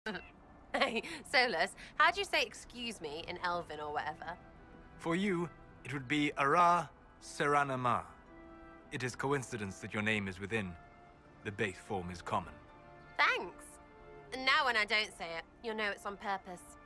Hey, Solas, how do you say excuse me in elven or whatever? For you, it would be seranna-ma. It is coincidence that your name is within. The base form is common. Thanks. And now when I don't say it, you'll know it's on purpose.